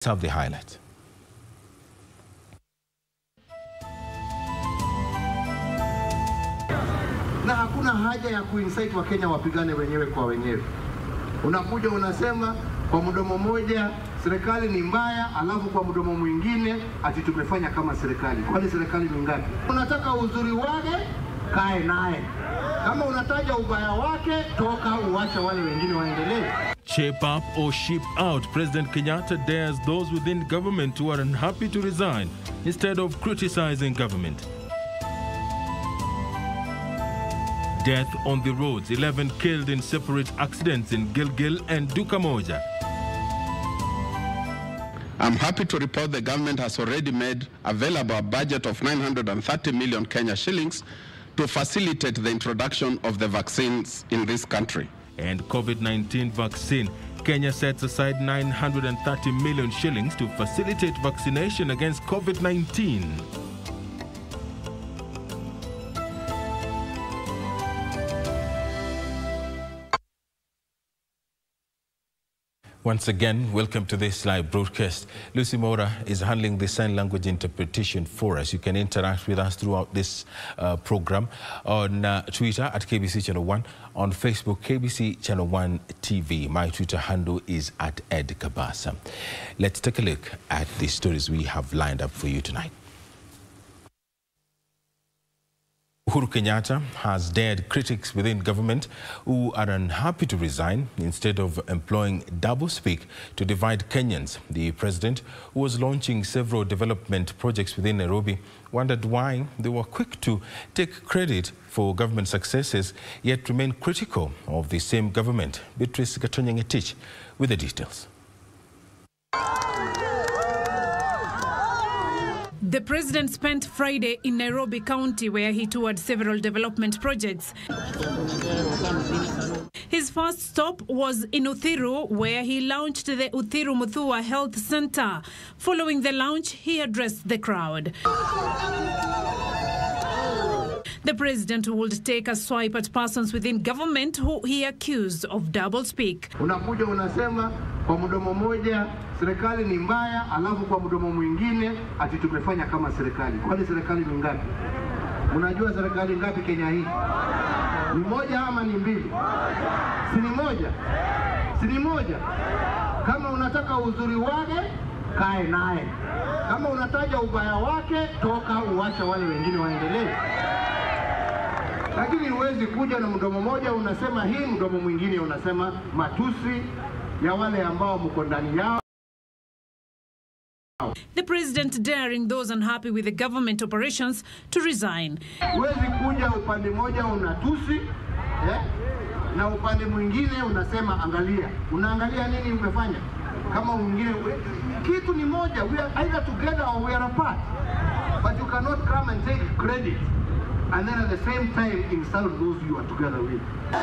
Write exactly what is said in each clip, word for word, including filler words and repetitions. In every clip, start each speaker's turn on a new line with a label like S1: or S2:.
S1: Have the highlight.
S2: Na hakuna haja ya kuinsight wa Kenya wapigane wenyewe kwa wenyewe. Unakuja unasema kwa mdomo moja serikali ni mbaya, alafu kwa mdomo mwingine ati tumefanya kama serikali. Kwani serikali ni ngapi? Unataka uzuri wake, kae naye. Kama unataja ubaya wake, toka uache wale wengine waendelee.
S1: Shape up or ship out, President Kenyatta dares those within government who are unhappy to resign instead of criticizing government. Death on the roads, eleven killed in separate accidents in Gilgil and Dukamoja.
S3: I'm happy to report the government has already made available a budget of nine hundred thirty million Kenya shillings to facilitate the introduction of the vaccines in this country.
S1: And COVID nineteen vaccine. Kenya sets aside nine hundred thirty million shillings to facilitate vaccination against COVID nineteen. Once again, welcome to this live broadcast. Lucy Mora is handling the sign language interpretation for us. You can interact with us throughout this uh, program on uh, Twitter at K B C Channel one, on Facebook K B C Channel one T V. My Twitter handle is at Ed Kabasa. Let's take a look at the stories we have lined up for you tonight. Uhuru Kenyatta has dared critics within government who are unhappy to resign instead of employing doublespeak to divide Kenyans. The president, who was launching several development projects within Nairobi, wondered why they were quick to take credit for government successes yet remain critical of the same government. Beatrice Gatonyengetich with the details.
S4: The president spent Friday in Nairobi County, where he toured several development projects. His first stop was in Uthiru, where he launched the Uthiru Muthua Health Center. Following the launch, he addressed the crowd. The president would take a swipe at persons within government who he accused of doublespeak.
S2: Unakuja unasema kwa mdomo moja serikali ni mbaya, alafu kwa mdomo mwingine ati tumefanya kama serikali. Kwani serikali ni ngapi? Unajua serikali ngapi Kenya hii? Ni moja ama ni mbili? Si ni moja? Si ni moja? Kama unataka uzuri wake, kae naye. Kama unataja ubaya wake, toka uache wale wengine waendelee. Lakini huwezi kuja na mdomo moja unasema hii, mdomo mwingine unasema matusi ya wale ambao mko ndani yao.
S4: The president daring those unhappy with the government operations to resign.
S2: Huwezi kuja upande moja unatusi, eh? Na upande mwingine unasema angalia. Unaangalia nini umefanya? Kama mwingine kitu ni moja, we are either together or we are apart. But you cannot come and take credit and then at the same time insult those you are together with.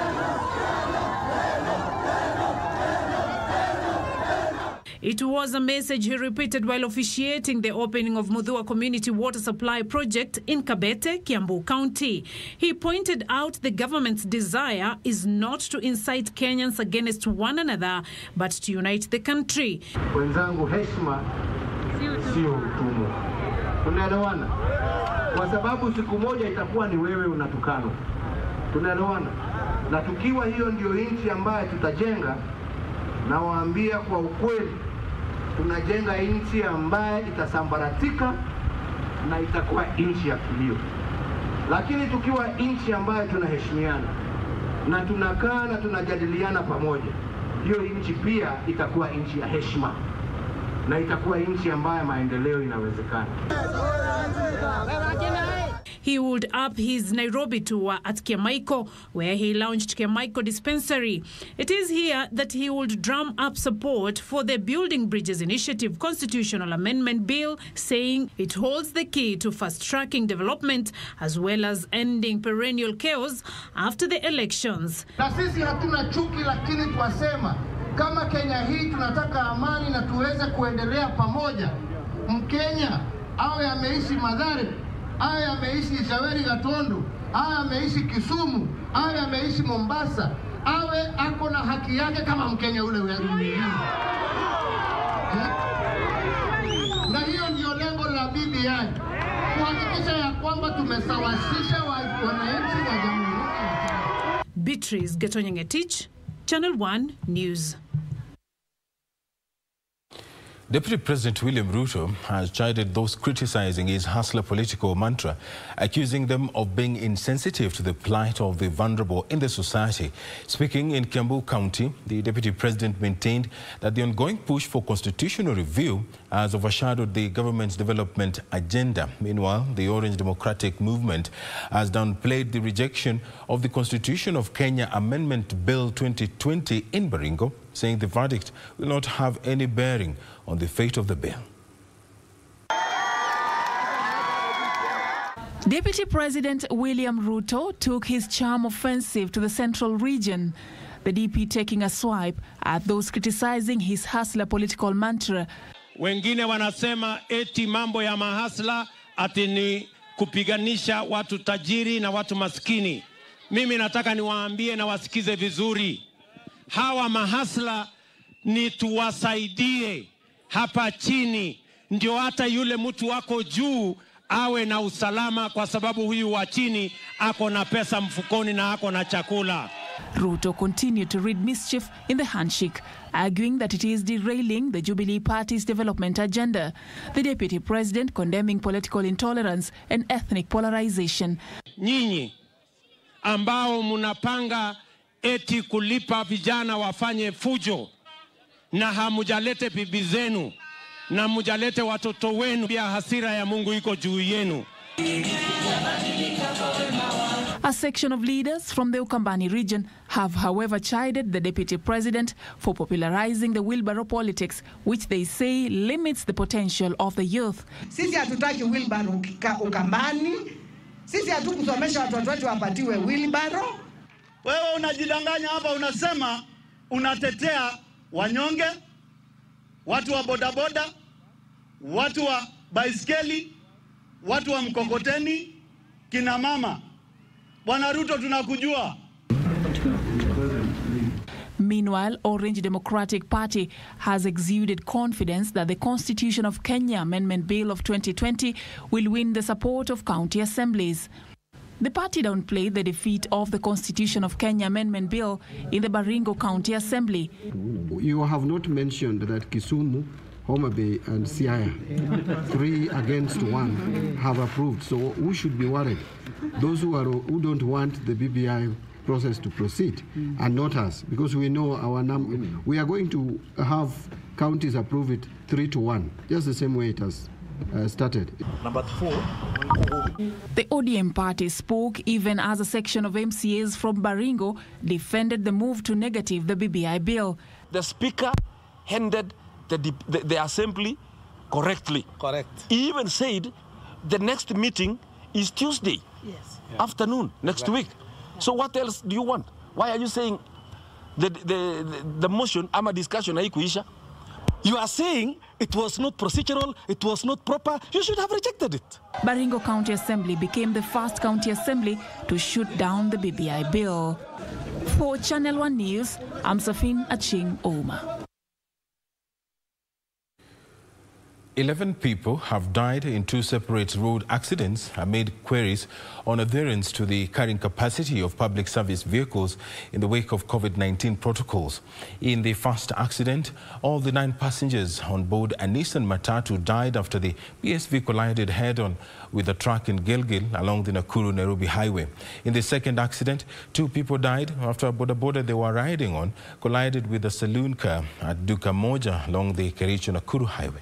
S4: It was a message he repeated while officiating the opening of Muthua Community Water Supply Project in Kabete, Kiambu County. He pointed out the government's desire is not to incite Kenyans against one another, but to unite the country.
S2: Wenzangu, heshima sio utumwa. Tunaelewana? Kwa sababu siku moja itakuwa ni wewe unatukano. Tunaelewana? Na tukiwa hiyo ndio nchi ambayo tutajenga, na waambia kwa ukweli, tunajenga nchi ambayo itasambaratika na itakuwa nchi ya kilio. Lakini tukiwa nchi ambayo tunaheshimiana na tunakaa na tunajadiliana pamoja, hiyo nchi pia itakuwa nchi ya heshima na itakuwa nchi ambayo maendeleo inawezekana.
S4: He would up his Nairobi tour at Kiamaiko, where he launched Kiamaiko Dispensary. It is here that he would drum up support for the Building Bridges Initiative Constitutional Amendment Bill, saying it holds the key to fast-tracking development as well as ending perennial chaos after the elections.
S2: Na sisi hatuna chuki, lakini twasema kama Kenya hii tunataka amani na tuweze kuendelea pamoja. Mkenya awe ameishi Mathare, awe ameishi Zaweri Gatondo, awe ameishi Kisumu, awe ameishi Mombasa, awe ako na haki yake kama Mkenya ule mwingine.
S5: kwamba tumesawasisha wananchi wa Jamhuri ya Kenya.
S4: Beatrice Gatonyengetich, Channel one News.
S1: Deputy President William Ruto has chided those criticizing his hustler political mantra, accusing them of being insensitive to the plight of the vulnerable in the society. Speaking in Kiambu County, the Deputy President maintained that the ongoing push for constitutional review has overshadowed the government's development agenda. Meanwhile, the Orange Democratic Movement has downplayed the rejection of the Constitution of Kenya Amendment Bill twenty twenty in Baringo, saying the verdict will not have any bearing on the fate of the bill.
S6: Deputy President William Ruto took his charm offensive to the central region, the D P taking a swipe at those criticizing his hustler political mantra.
S7: Wengine wanasema eti mambo ya mahasla ati ni kupiganisha watu tajiri na watu maskini. Mimi nataka niwaambie na wasikize vizuri. Hawa mahasla ni tuwasaidie hapa chini, ndio hata yule mtu wako juu awe na usalama, kwa sababu huyu wa chini ako na pesa mfukoni na ako na chakula.
S6: Ruto continued to read mischief in the handshake, arguing that it is derailing the Jubilee Party's development agenda. The Deputy President condemning political intolerance and ethnic polarization.
S7: Nyinyi ambao munapanga eti kulipa vijana wafanye fujo na hamujalete bibi zenu na mujalete watoto wenu, pia hasira ya Mungu iko juu yenu.
S6: A section of leaders from the Ukambani region have, however, chided the Deputy President for popularizing the wheelbarrow politics, which they say limits the potential of the youth.
S8: Sisi hatutaki wheelbarrow Ukambani. Sisi hatukusomesha watoto wetu wapatiwe wheelbarrow.
S9: Wewe unajidanganya hapa, unasema unatetea wanyonge, watu wa bodaboda, watu wa baiskeli, watu wa mkokoteni, kina mama. Bwana Ruto, tunakujua.
S6: Meanwhile, Orange Democratic Party has exuded confidence that the Constitution of Kenya Amendment Bill of twenty twenty will win the support of county assemblies. The party downplayed the defeat of the Constitution of Kenya Amendment Bill in the Baringo County Assembly.
S10: You have not mentioned that Kisumu, Homa Bay and Siaya, three against one, have approved. So who should be worried? Those who, are, who don't want the B B I process to proceed, and not us, because we know our num we are going to have counties approve it three to one, just the same way it has uh, started.
S11: Number four.
S6: The O D M party spoke even as a section of M C As from Baringo defended the move to negative the B B I bill.
S11: The speaker handed the, the, the assembly correctly.
S12: Correct.
S11: He even said the next meeting is Tuesday
S12: yes.
S11: afternoon next right. week. So what else do you want? Why are you saying the, the, the, the motion, ama discussion haikuisha?
S12: You are saying it was not procedural, it was not proper. You should have rejected it.
S6: Baringo County Assembly became the first county assembly to shoot down the B B I bill. For Channel one News, I'm Safin Aching Oma.
S1: Eleven people have died in two separate road accidents amid queries on adherence to the carrying capacity of public service vehicles in the wake of COVID nineteen protocols. In the first accident, all the nine passengers on board a Nissan Matatu died after the P S V collided head-on with a truck in Gilgil along the Nakuru-Nairobi highway. In the second accident, two people died after a boda boda they were riding on collided with a saloon car at Duka Moja along the Kericho-Nakuru highway.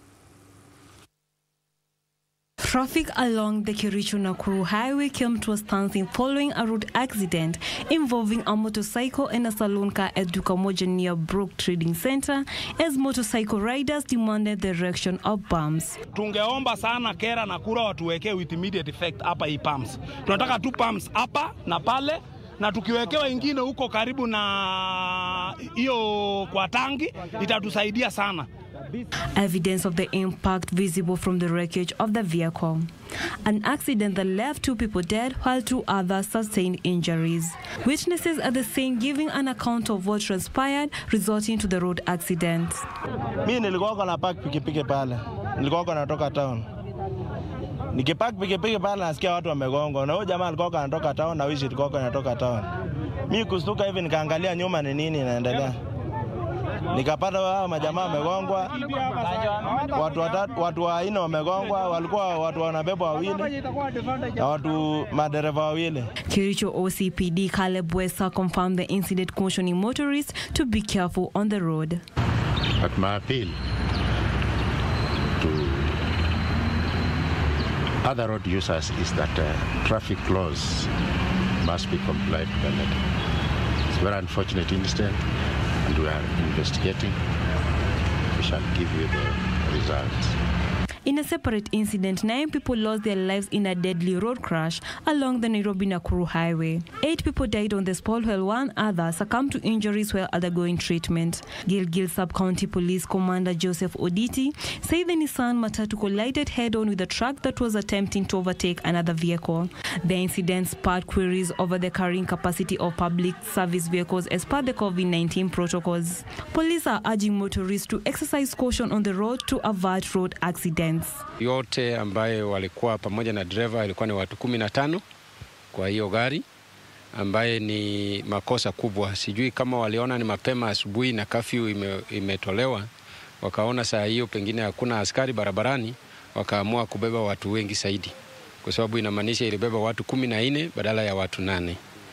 S13: Traffic along the Kericho-Nakuru highway came to a standstill following a road accident involving a motorcycle and a saloon car at Duka Moja near Brook Trading Center as motorcycle riders demanded the erection of pumps.
S14: Tungeomba sana Kera na Kura watuwekee with immediate effect hapa hii pumps. Tunataka tu pumps hapa na pale, na tukiwekewa ingine huko karibu na hiyo kwa tangi itatusaidia sana.
S13: Evidence of the impact visible from the wreckage of the vehicle. An accident that left two people dead while two others sustained injuries. Witnesses are the same giving an account of what transpired resulting to the road accident.
S15: Mimi nilikuwa na park pikipiki pale. Nilikuwa natoka town. Nikipark pikipiki pale nasikia watu wamegongwa. Na huyo jamaa alikuwa anatoka town na wishi alikuwa anatoka town. Mimi kustuka hivi nikaangalia nyuma ni nini inaendelea. Nikapata wao majamaa wamegongwa. Watu watatu, watu wanne wamegongwa, walikuwa watu wanabebwa wawili na watu madereva wawili.
S13: Kericho O C P D Caleb Wesa confirmed the incident, cautioning motorists to be careful on the road.
S16: But my appeal to other road users is that uh, traffic laws must be complied with the letter. It's a very unfortunate incident, and we are investigating. We shall give you the results.
S13: In a separate incident, nine people lost their lives in a deadly road crash along the Nairobi-Nakuru highway. Eight people died on the spot, while one other succumbed to injuries while undergoing treatment. Gilgil Sub-County Police Commander Joseph Oditi said the Nissan Matatu collided head-on with a truck that was attempting to overtake another vehicle. The incident sparked queries over the carrying capacity of public service vehicles as per the COVID nineteen protocols. Police are urging motorists to exercise caution on the road to avert road accidents.
S17: Yote ambayo walikuwa pamoja na driver ilikuwa ni watu kumi na tano kwa hiyo gari, ambaye ni makosa kubwa. Sijui kama waliona ni mapema asubuhi na curfew ime, imetolewa, wakaona saa hiyo pengine hakuna askari barabarani, wakaamua kubeba watu wengi zaidi, kwa sababu inamaanisha ilibeba watu kumi na nne badala ya watu nane.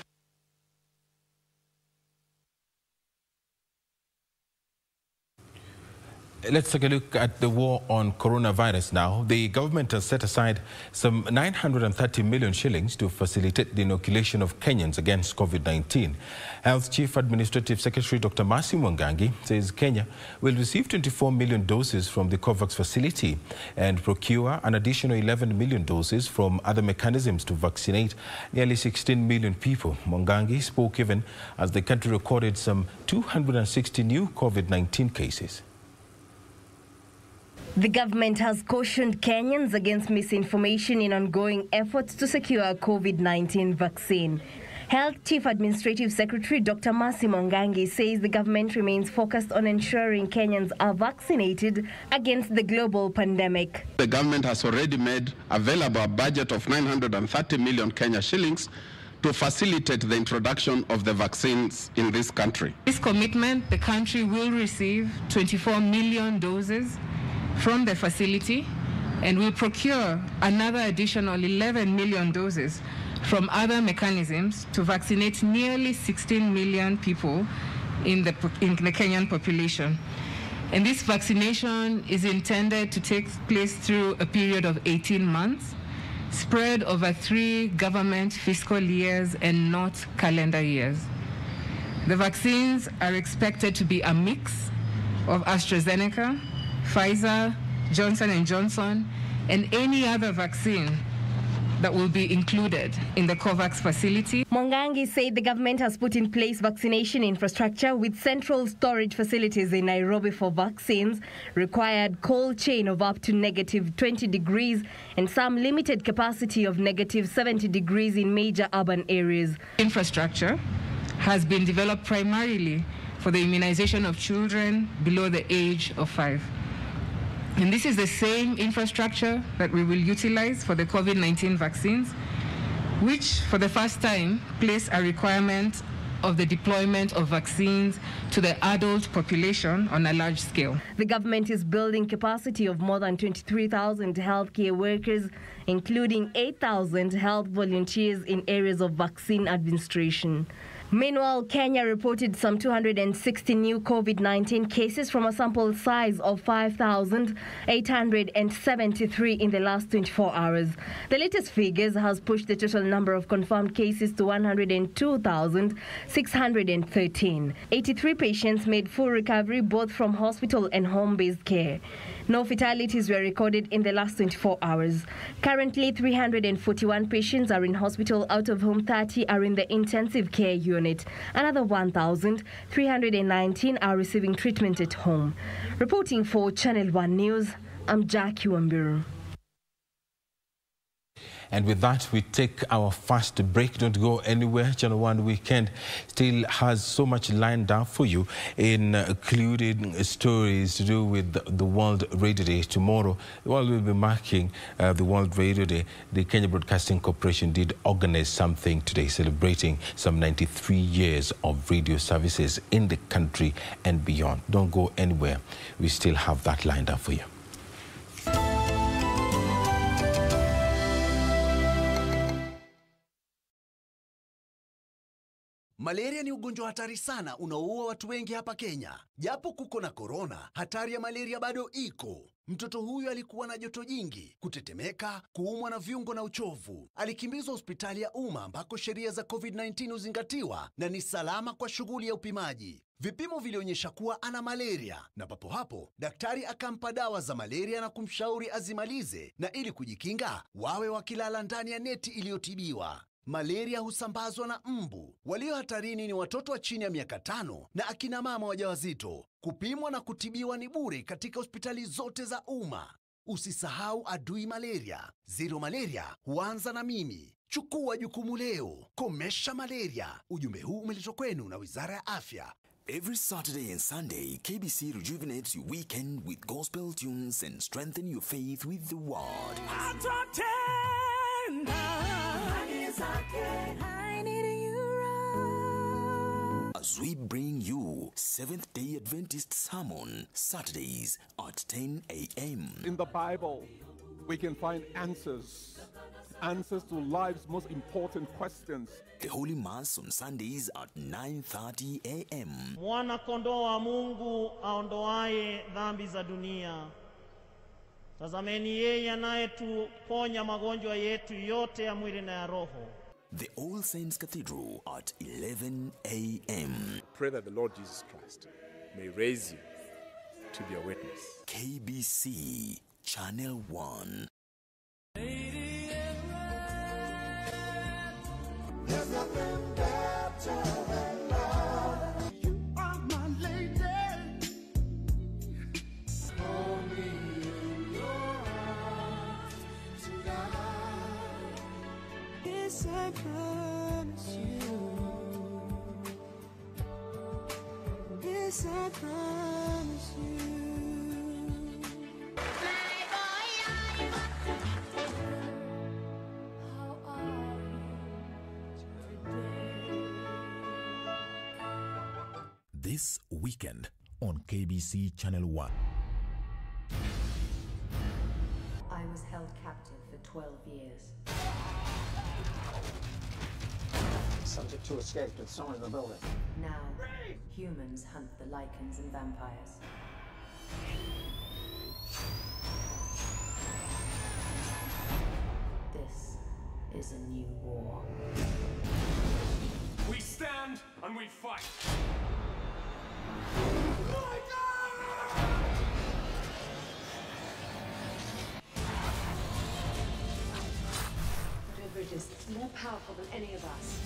S1: Let's take a look at the war on coronavirus now. The government has set aside some nine hundred thirty million shillings to facilitate the inoculation of Kenyans against COVID nineteen. Health Chief Administrative Secretary Doctor Mercy Mwangangi says Kenya will receive twenty-four million doses from the COVAX facility and procure an additional eleven million doses from other mechanisms to vaccinate nearly sixteen million people. Mwangangi spoke even as the country recorded some two hundred sixty new COVID nineteen cases.
S18: The government has cautioned Kenyans against misinformation in ongoing efforts to secure a COVID nineteen vaccine. Health Chief Administrative Secretary Doctor Mercy Mwangangi says the government remains focused on ensuring Kenyans are vaccinated against the global pandemic.
S3: The government has already made available a budget of nine hundred thirty million Kenya shillings to facilitate the introduction of the vaccines in this country.
S19: This commitment, the country will receive twenty-four million doses from the facility, and will procure another additional eleven million doses from other mechanisms to vaccinate nearly sixteen million people in the, in the Kenyan population. And this vaccination is intended to take place through a period of eighteen months, spread over three government fiscal years and not calendar years. The vaccines are expected to be a mix of AstraZeneca, Pfizer, Johnson and Johnson, and any other vaccine that will be included in the COVAX facility.
S18: Mwangangi said the government has put in place vaccination infrastructure with central storage facilities in Nairobi for vaccines, required cold chain of up to negative twenty degrees, and some limited capacity of negative seventy degrees in major urban areas.
S19: Infrastructure has been developed primarily for the immunization of children below the age of five. And this is the same infrastructure that we will utilize for the COVID nineteen vaccines, which for the first time place a requirement of the deployment of vaccines to the adult population on a large scale.
S18: The government is building capacity of more than twenty-three thousand healthcare workers, including eight thousand health volunteers in areas of vaccine administration. Meanwhile, Kenya reported some two hundred sixty new COVID nineteen cases from a sample size of five thousand eight hundred seventy-three in the last twenty-four hours. The latest figures has pushed the total number of confirmed cases to one hundred two thousand six hundred thirteen. eighty-three patients made full recovery both from hospital and home-based care. No fatalities were recorded in the last twenty-four hours. Currently, three hundred forty-one patients are in hospital, out of whom thirty are in the intensive care unit. Another one thousand three hundred nineteen are receiving treatment at home. Reporting for Channel one News, I'm Jackie Wambiru.
S1: And with that, we take our first break. Don't go anywhere. Channel One Weekend still has so much lined up for you, including stories to do with the World Radio Day. Tomorrow, while we'll be marking uh, the World Radio Day, the Kenya Broadcasting Corporation did organize something today, celebrating some ninety-three years of radio services in the country and beyond. Don't go anywhere. We still have that lined up for you.
S20: Malaria ni ugonjwa hatari sana unaoua watu wengi hapa Kenya. Japo kuko na corona, hatari ya malaria bado iko. Mtoto huyu alikuwa na joto jingi, kutetemeka, kuumwa na viungo na uchovu. Alikimbizwa hospitali ya umma ambako sheria za COVID nineteen huzingatiwa na ni salama kwa shughuli ya upimaji. Vipimo vilionyesha kuwa ana malaria, na papo hapo daktari akampa dawa za malaria na kumshauri azimalize, na ili kujikinga wawe wakilala ndani ya neti iliyotibiwa. Malaria husambazwa na mbu. Walio hatarini ni watoto wa chini ya miaka tano na akina mama wajawazito. Kupimwa na kutibiwa ni bure katika hospitali zote za umma. Usisahau adui malaria. Zero malaria huanza na mimi. Chukua jukumu leo. Komesha malaria. Ujumbe huu umeletwa kwenu na Wizara ya Afya.
S21: Every Saturday and Sunday, K B C rejuvenates your weekend with gospel tunes and strengthen your faith with the word. As we bring you Seventh-day Adventist Sermon, Saturdays at ten A M
S22: In the Bible, we can find answers. Answers to life's most important questions.
S21: The Holy Mass on Sundays at nine thirty A M
S23: Mwana kondoo wa Mungu aondoaye dhambi za dunia. Tazameni yeye anayetuponya magonjwa yetu yote ya mwili na ya roho.
S21: The All Saints Cathedral at eleven A M
S24: Pray that the Lord Jesus Christ may raise you to be a witness.
S21: K B C Channel One.
S25: There's nothing better than love. You are my lady. Hold me in your arms tonight. Yes, I promise you. Yes, I promise you.
S26: This weekend on K B C Channel One.
S27: I was held captive for twelve years.
S28: Subject to escape with someone in the building.
S27: Now, humans hunt the lichens and vampires. This is a new war.
S29: We stand and we fight.
S27: Whatever it is, it's more powerful than any of us.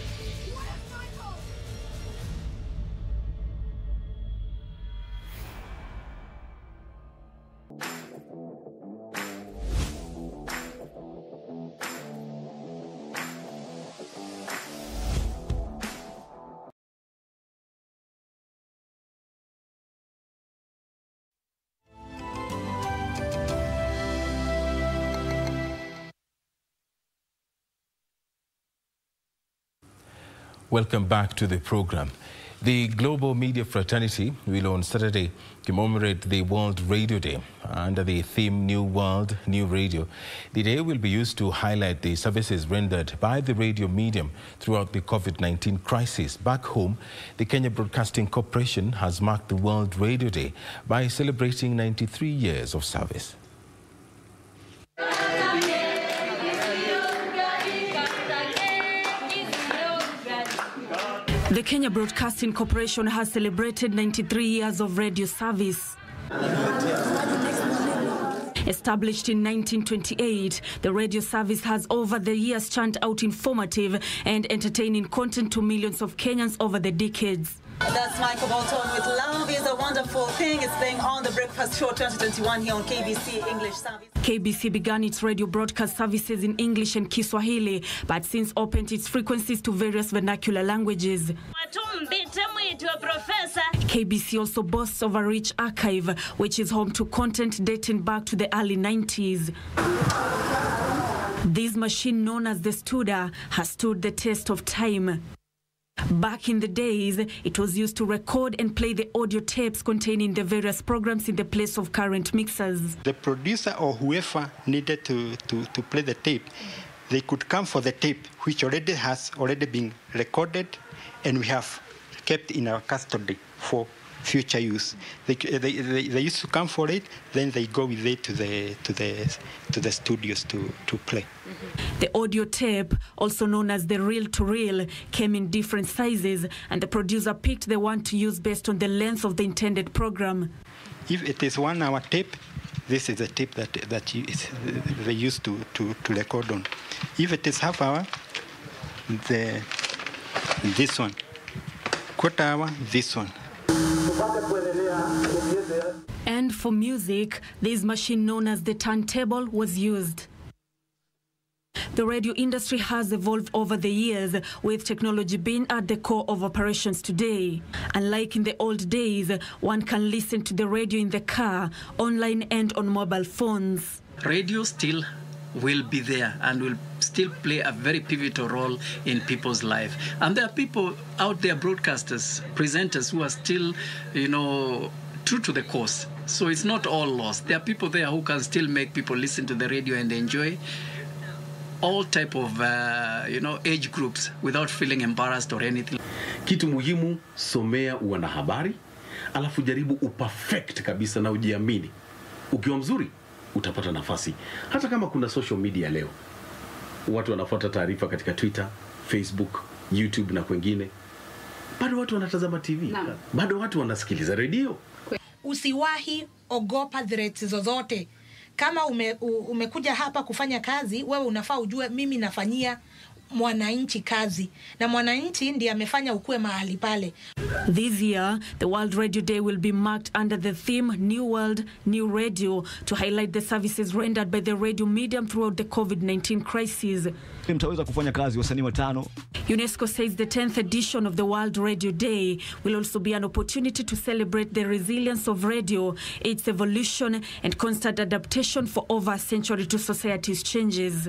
S1: Welcome back to the program. The Global Media Fraternity will on Saturday commemorate the World Radio Day under the theme New World, New Radio. The day will be used to highlight the services rendered by the radio medium throughout the COVID nineteen crisis. Back home, the Kenya Broadcasting Corporation has marked the World Radio Day by celebrating ninety-three years of service.
S30: The Kenya Broadcasting Corporation has celebrated ninety-three years of radio service. Established in nineteen twenty-eight, the radio service has over the years churned out informative and entertaining content to millions of Kenyans over the decades.
S2: That's Michael Bolton with Love is a Wonderful Thing. It's playing on The Breakfast Show twenty twenty-one here on K B C English Service.
S30: K B C began its radio broadcast services in English and Kiswahili, but since opened its frequencies to various vernacular languages. K B C also boasts of a rich archive, which is home to content dating back to the early nineties. This machine, known as the Studer, has stood the test of time. Back in the days, it was used to record and play the audio tapes containing the various programs in the place of current mixers.
S4: The producer or whoever needed to, to, to play the tape, they could come for the tape, which already has already been recorded, and we have kept in our custody for future use. They, they, they, they used to come for it, then they go with it to the to the to the studios to, to play.
S30: Mm-hmm. The audio tape, also known as the reel-to-reel, came in different sizes, and the producer picked the one to use based on the length of the intended program.
S4: If it is one-hour tape, this is the tape that that you, they used to, to, to record on. If it is half hour, the this one. Quarter hour, this one.
S30: And for music, this machine known as the turntable was used. The radio industry has evolved over the years, with technology being at the core of operations today. Unlike in the old days, one can listen to the radio in the car, online and on mobile phones.
S5: Radio still will be there and will still play a very pivotal role in people's life. And there are people out there, broadcasters, presenters, who are still, you know, true to the cause. So it's not all lost. There are people there who can still make people listen to the radio and enjoy all type of, uh, you know, age groups without feeling embarrassed or anything.
S6: Kitu muhimu, somea wanahabari, alafu jaribu uperfect kabisa na ujiamini. Ukiwa mzuri, utapata nafasi. Hata kama kuna social media leo, watu wanafuata taarifa katika Twitter, Facebook, YouTube na kwengine, bado watu wanatazama T V, na bado watu wanasikiliza radio.
S7: Usiwahi ogopa threats zozote. Kama ume, umekuja hapa kufanya kazi, wewe unafaa ujue mimi nafanyia mwananchi kazi, na mwananchi ndiye amefanya ukue mahali pale.
S30: This year, the World Radio Day will be marked under the theme New World, New Radio, to highlight the services rendered by the radio medium throughout the COVID nineteen crisis.
S8: Mtaweza kufanya kazi wasanii watano.
S30: UNESCO says the tenth edition of the World Radio Day will also be an opportunity to celebrate the resilience of radio, its evolution and constant adaptation for over a century to society's changes.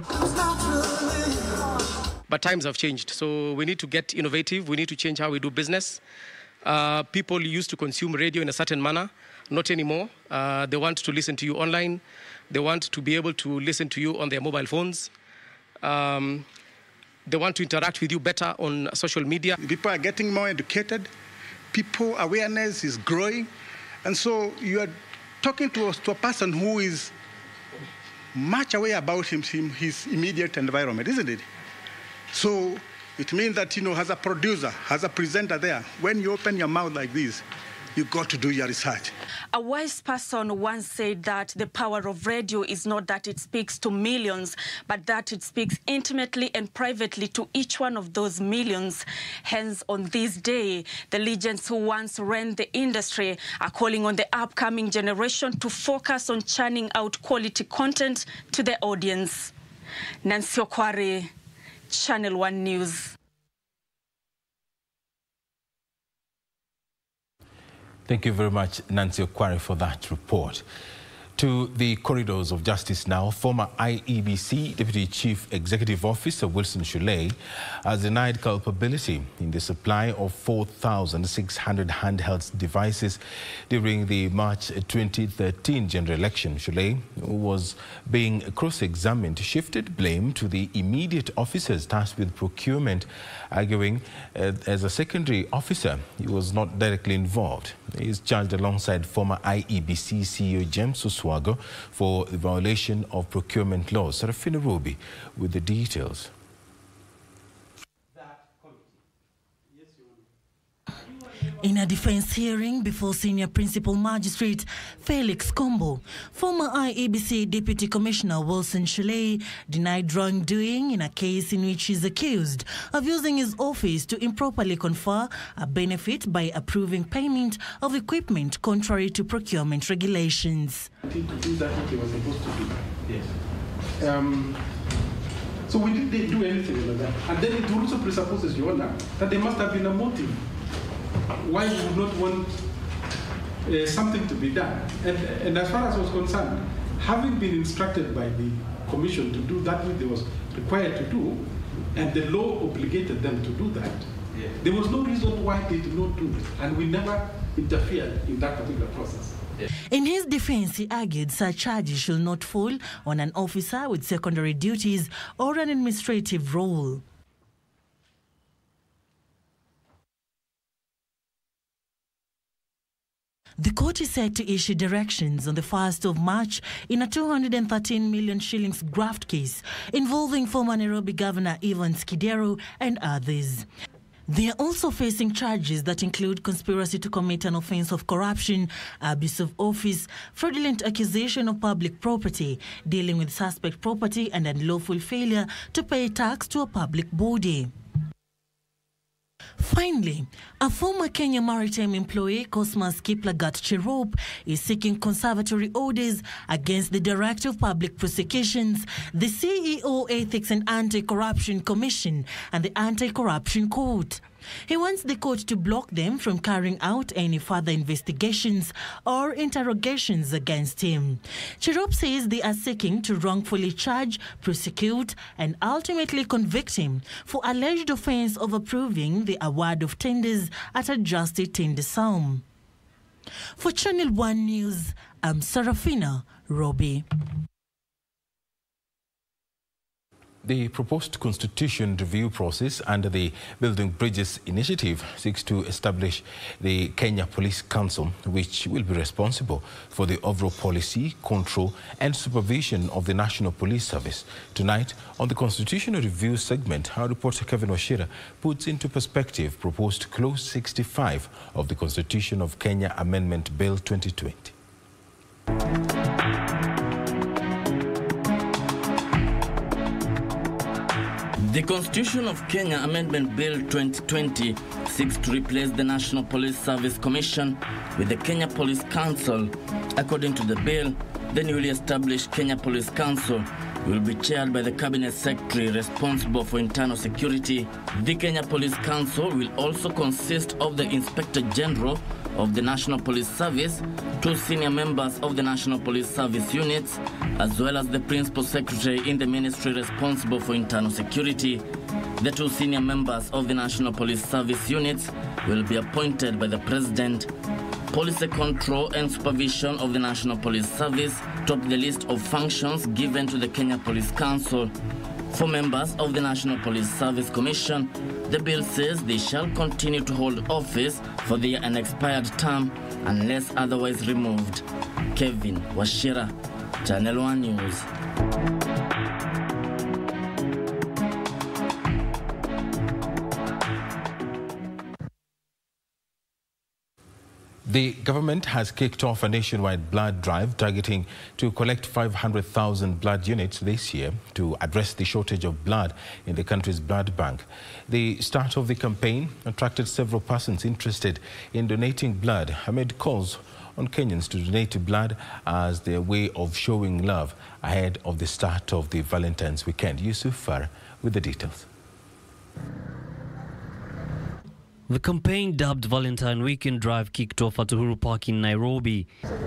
S9: But times have changed, so we need to get innovative. We need to change how we do business. Uh, people used to consume radio in a certain manner, not anymore. Uh, they want to listen to you online. They want to be able to listen to you on their mobile phones. Um, they want to interact with you better on social media.
S10: People are getting more educated. People awareness is growing. And so you are talking to a, to a person who is much aware about him, him, his immediate environment, isn't it? So it means that, you know, as a producer, as a presenter there, when you open your mouth like this, you got to do your research.
S30: A wise person once said that the power of radio is not that it speaks to millions, but that it speaks intimately and privately to each one of those millions. Hence, on this day, the legends who once ran the industry are calling on the upcoming generation to focus on churning out quality content to the audience. Nancy Okware, Channel One News.
S1: Thank you very much, Nancy Okware, for that report. To the corridors of justice now, former I E B C Deputy Chief Executive Officer Wilson Shulei has denied culpability in the supply of four thousand six hundred handheld devices during the March twenty thirteen general election. Shulei, who was being cross-examined, shifted blame to the immediate officers tasked with procurement, arguing uh, as a secondary officer he was not directly involved. He is charged alongside former I E B C C E O James Oswago for the violation of procurement laws. Serafina Ruby with the details.
S3: In a defense hearing before Senior Principal Magistrate Felix Kombo, former I E B C Deputy Commissioner Wilson Shuley denied wrongdoing in a case in which he is accused of using his office to improperly confer a benefit by approving payment of equipment contrary to procurement regulations.
S6: To do that what he was supposed to do. Yes. Um, so we didn't do anything like that. And then it also presupposes, Your Honor, that there must have been a motive why you would not want uh, something to be done. And, and as far as I was concerned, having been instructed by the Commission to do that which they was required to do, and the law obligated them to do that, yeah. There was no reason why they did not do it. And we never interfered in that particular process. Yeah.
S3: In his defense, he argued such charges should not fall on an officer with secondary duties or an administrative role. The court is set to issue directions on the first of March in a two hundred thirteen million shillings graft case involving former Nairobi Governor Evans Kidero and others. They are also facing charges that include conspiracy to commit an offense of corruption, abuse of office, fraudulent accusation of public property, dealing with suspect property, and unlawful failure to pay tax to a public body. Finally, a former Kenya Maritime employee, Cosmas Kiplagat Cherop, is seeking conservatory orders against the Director of Public Prosecutions, the C E O Ethics and Anti-Corruption Commission, and the Anti-Corruption Court. He wants the court to block them from carrying out any further investigations or interrogations against him. Cherop says they are seeking to wrongfully charge, prosecute, and ultimately convict him for alleged offense of approving the award of tenders at adjusted tender sum. For Channel One News, I'm Sarafina Robbie.
S1: The proposed constitution review process under the Building Bridges initiative seeks to establish the Kenya Police Council, which will be responsible for the overall policy, control and supervision of the National Police Service. Tonight, on the Constitutional Review segment, our reporter Kevin Washira puts into perspective proposed Clause sixty-five of the Constitution of Kenya Amendment Bill twenty twenty.
S11: The Constitution of Kenya Amendment Bill twenty twenty seeks to replace the National Police Service Commission with the Kenya Police Council. According to the bill, the newly established Kenya Police Council will be chaired by the Cabinet Secretary responsible for internal security. The Kenya Police Council will also consist of the Inspector General of the National Police Service, two senior members of the National Police Service units, as well as the Principal Secretary in the ministry responsible for internal security. The two senior members of the National Police Service units will be appointed by the President. Policy control and supervision of the National Police Service top the list of functions given to the Kenya Police Council. For members of the National Police Service Commission, the bill says they shall continue to hold office for their unexpired term unless otherwise removed. Kevin Washira, Channel One News.
S1: The government has kicked off a nationwide blood drive targeting to collect five hundred thousand blood units this year to address the shortage of blood in the country's blood bank. The start of the campaign attracted several persons interested in donating blood amid calls on Kenyans to donate blood as their way of showing love ahead of the start of the Valentine's weekend. Yusuf Farah with the details.
S12: The campaign, dubbed Valentine Weekend Drive, kicked off at Uhuru Park in Nairobi.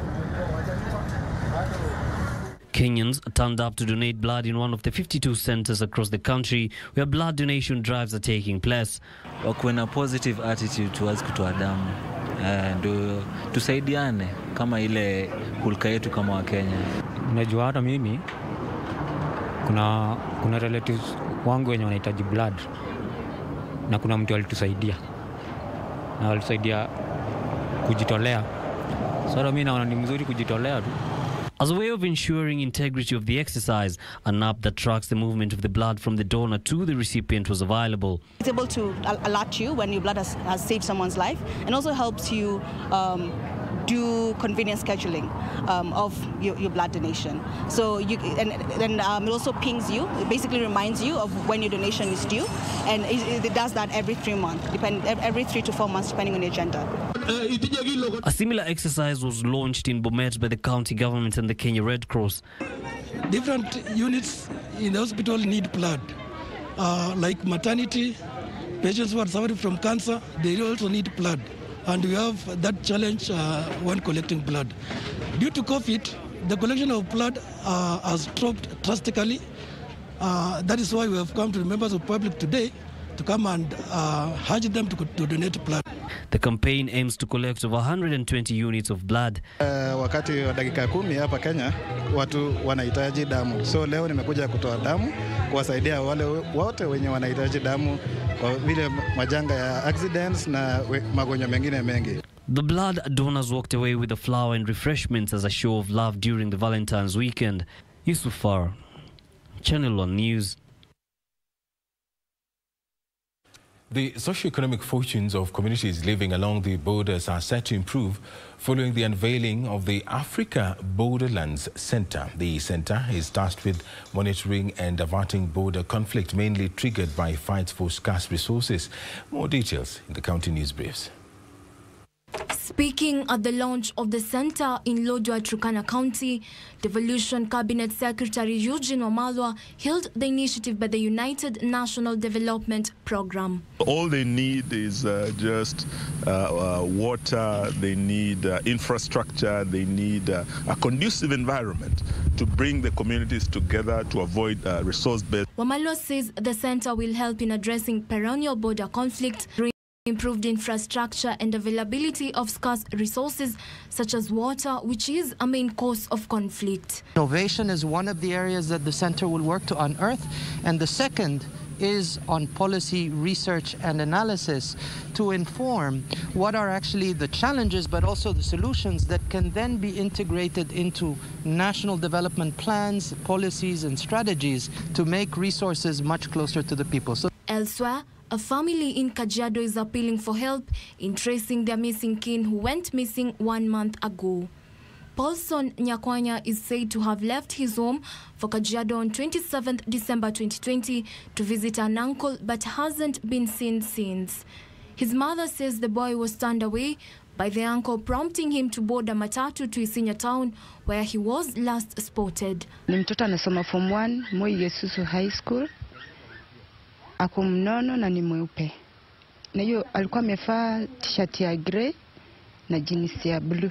S12: Kenyans turned up to donate blood in one of the fifty-two centers across the country where blood donation drives are taking place.
S13: Wakuwe na positive attitude towards kutoa damu. Ndio tusaidiane kama ile hulka yetu kama wa Kenya.
S14: Unajua hata mimi kuna kuna relatives wangu wenye wanahitaji blood na kuna mtu alitusaidia. Na walisaidia kujitolea. Sasa mimi naona ni mzuri kujitolea tu.
S12: As a way of ensuring integrity of the exercise, an app that tracks the movement of the blood from the donor to the recipient was available.
S15: It's able to alert you when your blood has, has saved someone's life, and also helps you um, do convenient scheduling um, of your, your blood donation. So you and then um, it also pings you. It basically reminds you of when your donation is due, and it, it does that every three months, depend every three to four months, depending on your gender.
S12: A similar exercise was launched in Bomet by the county government and the Kenya Red Cross.
S16: Different units in the hospital need blood, uh, like maternity, patients who are suffering from cancer, they also need blood. And we have that challenge uh, when collecting blood. Due to COVID, the collection of blood uh, has dropped drastically. Uh, that is why we have come to the members of the public today to come and uh, urge them to, to donate blood.
S12: The campaign aims to collect over one hundred twenty units of blood.
S17: Uh, wakati wa dakika kumi hapa Kenya, watu wanahitaji damu. So leo nimekuja kutoa damu, kuwasaidia wale wote wenye wanahitaji damu kwa vile majanga ya accidents na magonjwa mengine mengi.
S12: The blood donors walked away with a flower and refreshments as a show of love during the Valentine's weekend. Yusuf Farah, Channel One News.
S1: The socio-economic fortunes of communities living along the borders are set to improve following the unveiling of the Africa Borderlands Center. The center is tasked with monitoring and averting border conflict, mainly triggered by fights for scarce resources. More details in the county news briefs.
S18: Speaking at the launch of the center in Lodwar, Turkana County, Devolution Cabinet Secretary Eugene Wamalwa hailed the initiative by the United National Development Program.
S19: All they need is uh, just uh, uh, water, they need uh, infrastructure, they need uh, a conducive environment to bring the communities together to avoid uh, resource-based.
S18: Wamalwa says the center will help in addressing perennial border conflict, improved infrastructure and availability of scarce resources such as water, which is a main cause of conflict.
S20: Innovation is one of the areas that the center will work to unearth, and the second is on policy research and analysis to inform what are actually the challenges but also the solutions that can then be integrated into national development plans, policies and strategies to make resources much closer to the people. So
S18: elsewhere, a family in Kajiado is appealing for help in tracing their missing kin who went missing one month ago. Paulson Nyakwanya is said to have left his home for Kajiado on twenty-seventh December twenty twenty to visit an uncle but hasn't been seen since. His mother says the boy was turned away by the uncle, prompting him to board a matatu to Isinya town where he was last spotted.
S21: Ni mtoto anasoma form one Moi Yesusu High School. Ako mnono na ni mweupe. Na hiyo alikuwa amevaa t-shirt ya grey na jeans ya blue.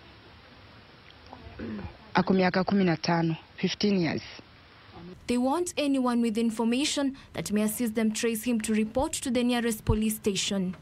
S21: Ako miaka kumi na tano, fifteen years.
S18: They want anyone with information that may assist them trace him to report to the nearest police station.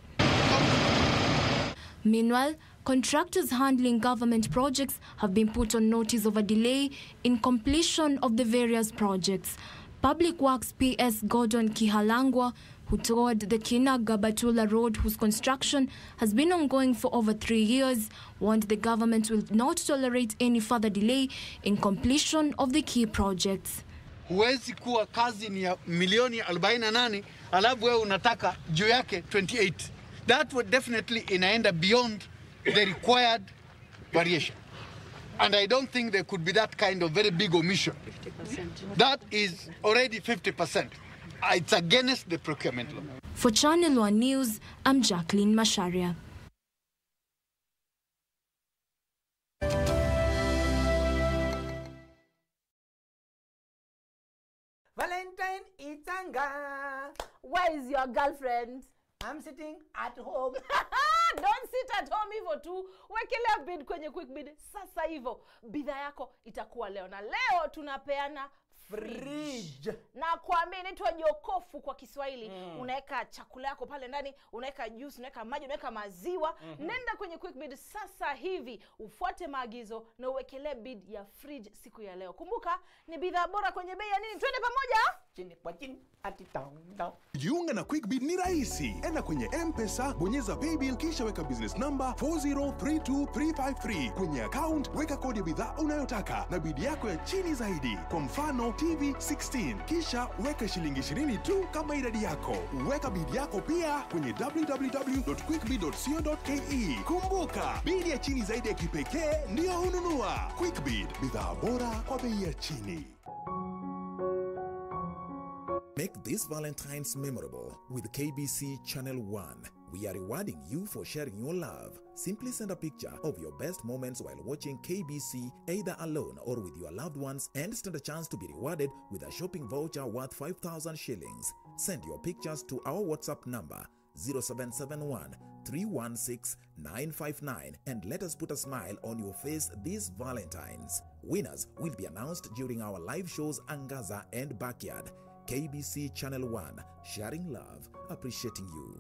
S18: Meanwhile, contractors handling government projects have been put on notice of a delay in completion of the various projects. Public Works P S Gordon Kihalangwa, who toured the Kina-Gabatula Road, whose construction has been ongoing for over three years, warned the government will not tolerate any further delay in completion of the key projects.
S22: Huwezi kuwa kazi ni ya milioni arobaini na nane alafu wewe unataka juu yake twenty-eight. That would definitely inaenda beyond the required variation. And I don't think there could be that kind of very big omission. fifty percent. That is already fifty percent. It's against the procurement law.
S18: For Channel One News, I'm Jacqueline Masharia.
S23: Valentine Itanga. Where is your girlfriend? I'm sitting at home. Don't sit at home hivyo tu. Wekelea bid kwenye quick bid sasa hivyo. Bidhaa yako itakuwa leo. Na leo tunapeana fridge. Na kuambia inaitwa jokofu kwa Kiswahili. Mm. Unaweka chakula yako pale ndani, unaweka juice, unaweka maji, unaweka maziwa. Mm -hmm. Nenda kwenye QuickBid sasa hivi, ufuate maagizo na uwekelee bid ya fridge siku ya leo. Kumbuka ni bidhaa bora kwenye bei ya nini? Twende pamoja. Chini kwa chini ati down down.
S2: Jiunga na QuickBid ni rahisi. Enda kwenye M-Pesa, bonyeza paybill kisha weka business number four zero three two three five three. Kwenye account weka kodi ya bidhaa unayotaka na bid yako ya chini zaidi. Kwa mfano T V sixteen, kisha weka shilingi ishirini tu kama idadi yako. Weka bid yako pia kwenye w w w dot quickbid dot co dot ke. Kumbuka, bid ya chini zaidi ya kipekee ndio hununua. QuickBid, bidhaa bora kwa bei ya chini.
S4: Make this Valentine's memorable with K B C Channel one. We are rewarding you for sharing your love. Simply send a picture of your best moments while watching K B C, either alone or with your loved ones, and stand a chance to be rewarded with a shopping voucher worth five thousand shillings. Send your pictures to our WhatsApp number zero seven seven one three one six nine five nine and let us put a smile on your face this Valentine's. Winners will be announced during our live shows Angaza and Backyard. K B C Channel one, sharing love, appreciating you.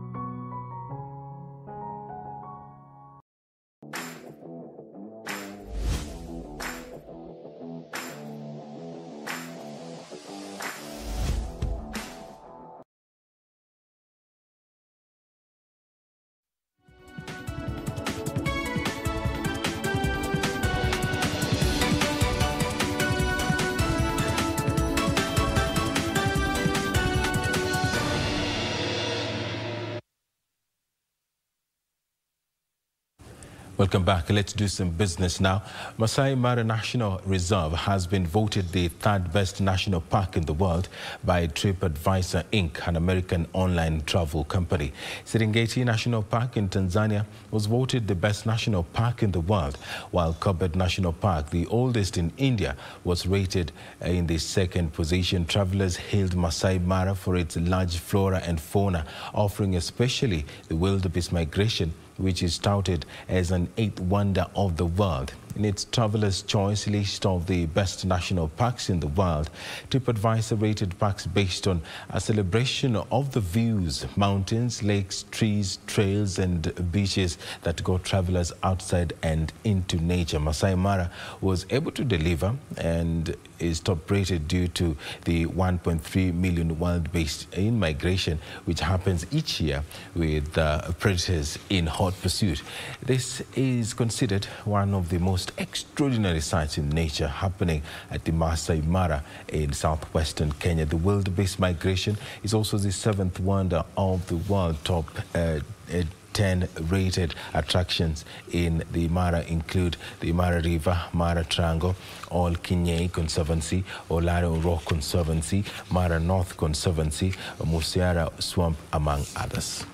S1: Welcome back. Let's do some business now. Masai Mara National Reserve has been voted the third best national park in the world by TripAdvisor Incorporated, an American online travel company. Serengeti National Park in Tanzania was voted the best national park in the world, while Corbett National Park, the oldest in India, was rated in the second position. Travelers hailed Masai Mara for its large flora and fauna, offering especially the wildebeest migration, which is touted as an eighth wonder of the world. In its Traveler's Choice list of the best national parks in the world, TripAdvisor rated parks based on a celebration of the views, mountains, lakes, trees, trails and beaches that go travelers outside and into nature. Masai Mara was able to deliver and is top rated due to the one point three million wildebeest in migration, which happens each year with uh, predators in hot pursuit. This is considered one of the most extraordinary sights in nature happening at the Masai Mara in southwestern Kenya. The wildebeest migration is also the seventh wonder of the world. Top uh, uh, ten rated attractions in the Mara include the Mara River, Mara Triangle, Ol Kinyei Conservancy, Olaro Rock Conservancy, Mara North Conservancy, Musiara Swamp, among others.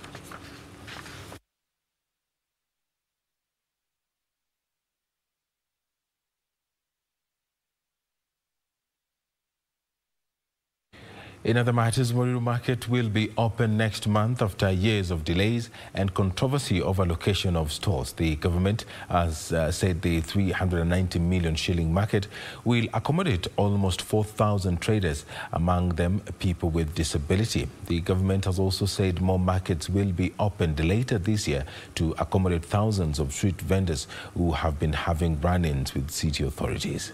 S1: In other matters, Moriru Market will be open next month after years of delays and controversy over location of stores. The government has uh, said the three hundred ninety million shilling market will accommodate almost four thousand traders, among them people with disability. The government has also said more markets will be opened later this year to accommodate thousands of street vendors who have been having run-ins with city authorities.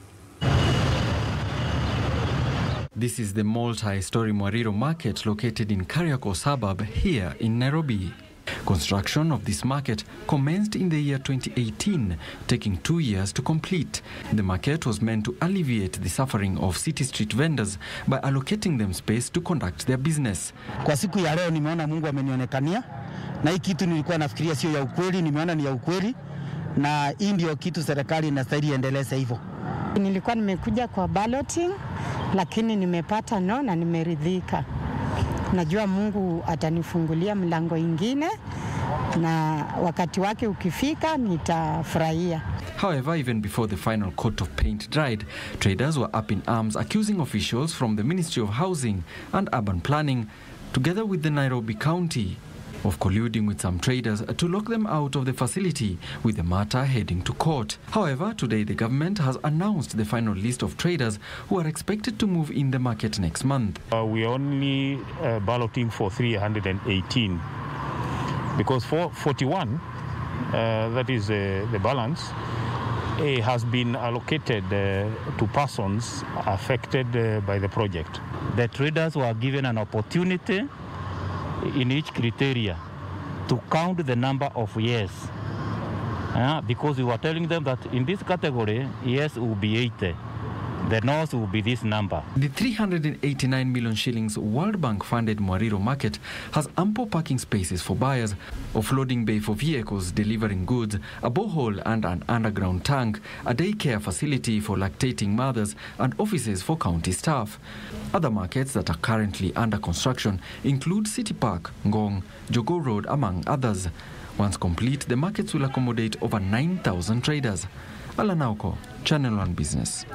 S5: This is the multi-story Moriru Market located in Kariakor suburb here in Nairobi. Construction of this market commenced in the year twenty eighteen, taking two years to complete. The market was meant to alleviate the suffering of city street vendors by allocating them space to conduct their business.
S7: Kwa siku ya leo nimeona Mungu amenionekania na hii kitu nilikuwa nafikiria sio ya ukweli, nimeona ni ya ukweli na hii ndio kitu serikali inastahili endeleze hivyo.
S24: Nilikuwa nimekuja kwa balloting lakini nimepata no na nimeridhika. Najua Mungu atanifungulia mlango ingine na wakati wake ukifika nitafurahia.
S5: However, even before the final coat of paint dried, traders were up in arms accusing officials from the Ministry of Housing and Urban Planning, together with the Nairobi County, of colluding with some traders to lock them out of the facility, with the matter heading to court. However, today the government has announced the final list of traders who are expected to move in the market next month.
S6: Uh, we are only uh, balloting for three hundred eighteen because for forty-one, uh, that is uh, the balance, uh, has been allocated uh, to persons affected uh, by the project.
S8: The traders were given an opportunity in each criteria to count the number of years, uh, because we were telling them that in this category, yes will be eighty. The no's will be this number.
S5: The three hundred eighty-nine million shillings World Bank funded Mwariro market has ample parking spaces for buyers, offloading bay for vehicles delivering goods, a borehole and an underground tank, a daycare facility for lactating mothers, and offices for county staff. Other markets that are currently under construction include City Park, Ngong, Jogoo Road, among others. Once complete, the markets will accommodate over nine thousand traders. Alan Auko, Channel One Business.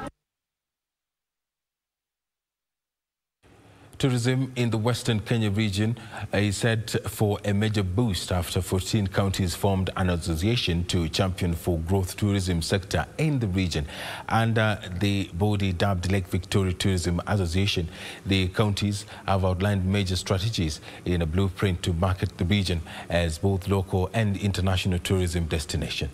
S1: Tourism in the Western Kenya region is set for a major boost after fourteen counties formed an association to champion for growth tourism sector in the region. Under the body dubbed Lake Victoria Tourism Association, the counties have outlined major strategies in a blueprint to market the region as both local and international tourism destination.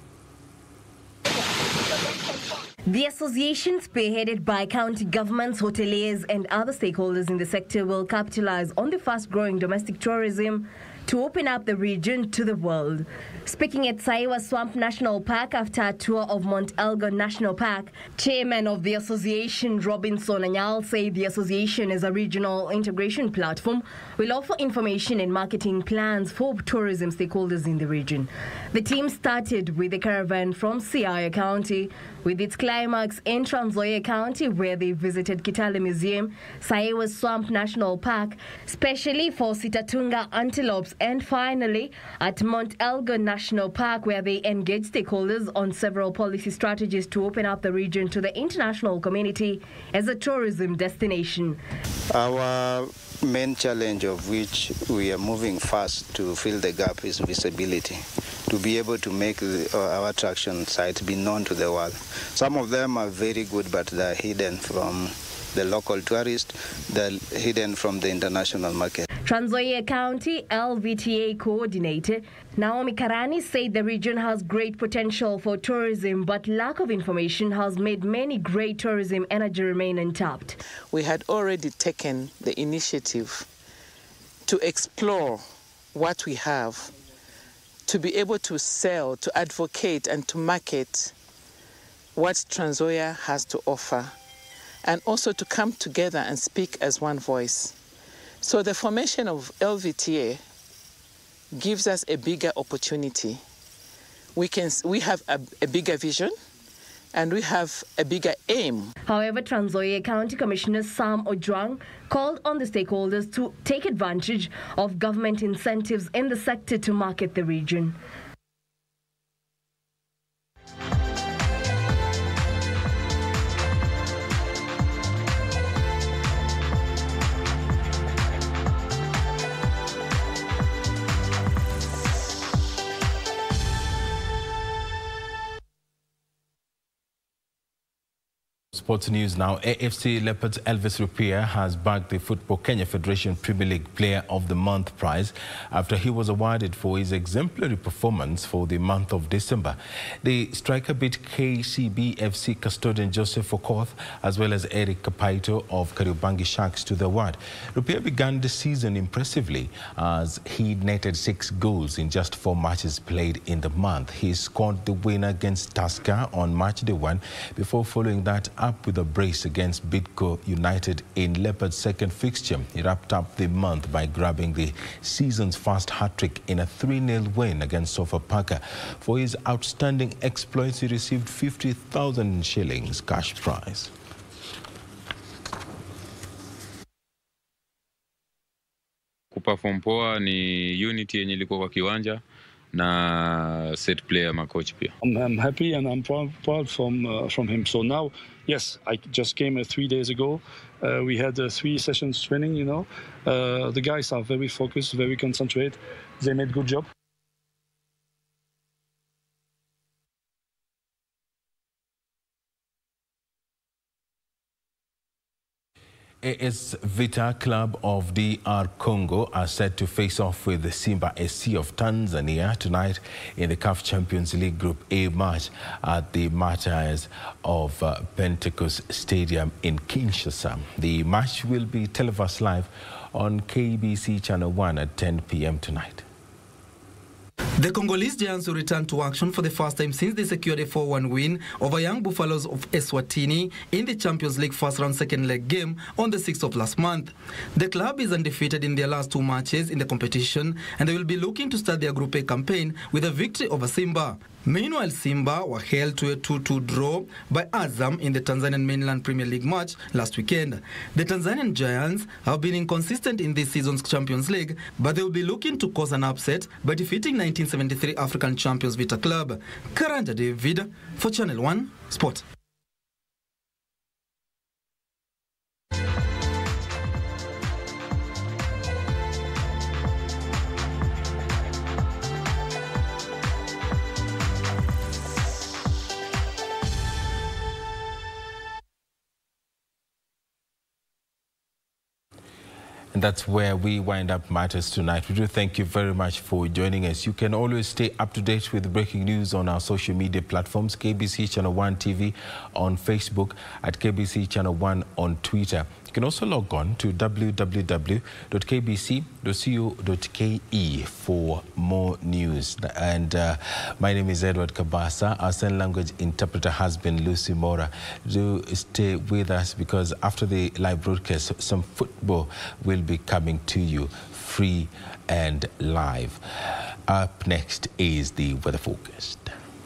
S9: The association, spearheaded by county governments, hoteliers and other stakeholders in the sector, will capitalize on the fast-growing domestic tourism to open up the region to the world. Speaking at Saiwa Swamp National Park after a tour of Mount Elgon National Park, Chairman of the association, Robinson Anyal, said the association as a regional integration platform will offer information and marketing plans for tourism stakeholders in the region. The team started with a caravan from Siaya County, with its climax in Trans Nzoia County, where they visited Kitale Museum, Saiwa Swamp National Park, specially for Sitatunga antelopes, and finally at Mount Elgon National Park, where they engaged stakeholders on several policy strategies to open up the region to the international community as a tourism destination.
S10: Our main challenge, of which we are moving fast to fill the gap, is visibility, to be able to make the, uh, our attraction sites be known to the world. Some of them are very good, but they're hidden from the local tourists, they're hidden from the international market.
S9: Trans Nzoia County L V T A coordinator Naomi Karani said the region has great potential for tourism, but lack of information has made many great tourism energy remain untapped.
S25: We had already taken the initiative to explore what we have, to be able to sell, to advocate and to market what Trans Nzoia has to offer, and also to come together and speak as one voice. So the formation of L V T A gives us a bigger opportunity. We can we have a, a bigger vision and we have a bigger aim.
S9: However, Trans Nzoia County Commissioner Sam Ojwang called on the stakeholders to take advantage of government incentives in the sector to market the region.
S1: Sports news now. A F C Leopards Elvis Rupia has bagged the Football Kenya Federation Premier League Player of the Month prize after he was awarded for his exemplary performance for the month of December. The striker beat K C B F C custodian Joseph Okoth as well as Eric Kapaito of Kariobangi Sharks to the award. Rupia began the season impressively as he netted six goals in just four matches played in the month. He scored the winner against Tusker on March the first before following that up with a brace against Bidco United in Leopard's second fixture. He wrapped up the month by grabbing the season's first hat-trick in a three nil win against Sofapaka. For his outstanding exploits, he received fifty thousand shillings cash prize.
S26: Kuperform poa ni unity yenye liko kwa kiwanja na set player ma coach pia.
S27: I'm, I'm happy and I'm proud, proud from uh, from him. So now
S3: yes, I just came uh, three days ago. Uh, we had uh, three sessions training, you know. Uh, the guys are very focused, very concentrated. They made good job.
S1: A S Vita Club of D R Congo are set to face off with the Simba S C of Tanzania tonight in the C A F Champions League Group A match at the Martyrs of uh, Pentecost Stadium in Kinshasa. The match will be televised live on K B C Channel one at ten p m tonight.
S11: The Congolese Giants will return to action for the first time since they secured a four one win over Young Buffaloes of Eswatini in the Champions League first round second leg game on the sixth of last month. The club is undefeated in their last two matches in the competition, and they will be looking to start their Group A campaign with a victory over Simba. Meanwhile, Simba were held to a two two draw by Azam in the Tanzanian Mainland Premier League match last weekend. The Tanzanian Giants have been inconsistent in this season's Champions League, but they will be looking to cause an upset by defeating nineteen seventy-three African champions Vita Club. Karanja David for Channel one Sport.
S1: And that's where we wind up matters tonight. We do thank you very much for joining us. You can always stay up to date with breaking news on our social media platforms, K B C Channel one T V on Facebook, at K B C Channel one on Twitter. You can also log on to w w w dot k b c dot co dot k e for more news. And uh, my name is Edward Kabasa. Our sign language interpreter has been Lucy Mora. Do stay with us, because after the live broadcast, some football will be coming to you free and live. Up next is the weather forecast.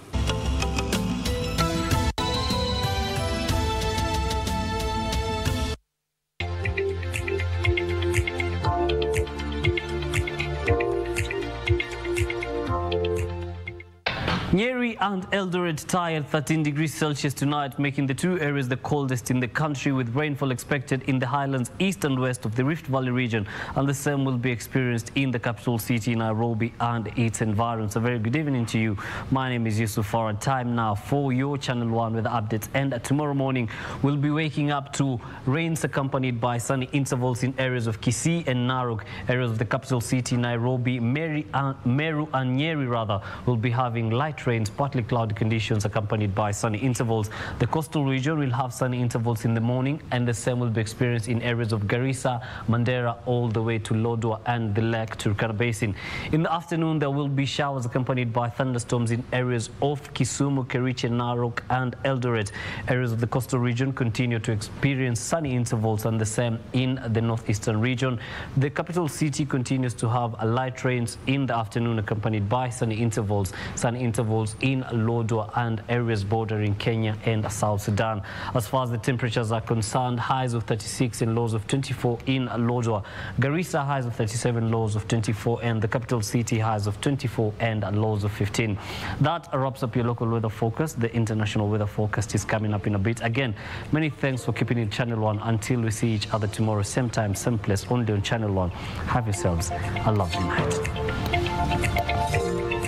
S12: Nyeri and Eldoret tie at thirteen degrees Celsius tonight, making the two areas the coldest in the country, with rainfall expected in the highlands east and west of the Rift Valley region, and the same will be experienced in the capital city, Nairobi, and its environs. A very good evening to you. My name is Yusuf Farah. Time now for your Channel one with updates, and tomorrow morning we'll be waking up to rains accompanied by sunny intervals in areas of Kisii and Narok. Areas of the capital city, Nairobi, Meri and, Meru and Nyeri rather, will be having light rains, partly cloudy conditions accompanied by sunny intervals. The coastal region will have sunny intervals in the morning, and the same will be experienced in areas of Garissa, Mandera, all the way to Lodwar and the Lake Turkana Basin. In the afternoon, there will be showers accompanied by thunderstorms in areas of Kisumu, Kericho, Narok, and Eldoret. Areas of the coastal region continue to experience sunny intervals, and the same in the northeastern region. The capital city continues to have a light rains in the afternoon accompanied by sunny intervals. Sunny intervals in Lodwar and areas bordering Kenya and South Sudan. As far as the temperatures are concerned, highs of thirty-six and lows of twenty-four in Lodwar. Garissa highs of thirty-seven, lows of twenty-four, and the capital city highs of twenty-four and lows of fifteen. That wraps up your local weather forecast. The international weather forecast is coming up in a bit. Again, many thanks for keeping it Channel one until we see each other tomorrow, same time, same place, only on Channel one. Have yourselves a lovely night.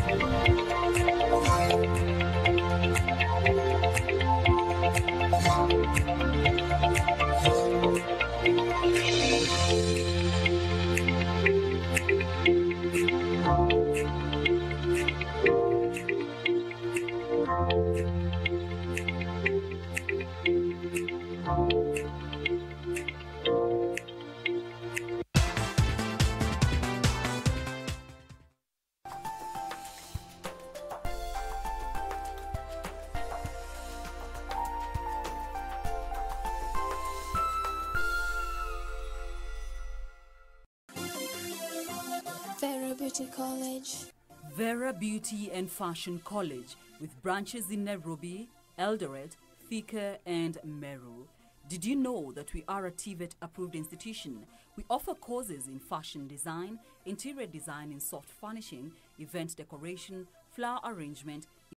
S13: Vera Beauty College. Vera Beauty and Fashion College, with branches in Nairobi, Eldoret, Thika, and Meru. Did you know that we are a T V E T approved institution? We offer courses in fashion design, interior design in soft furnishing, event decoration, flower arrangement,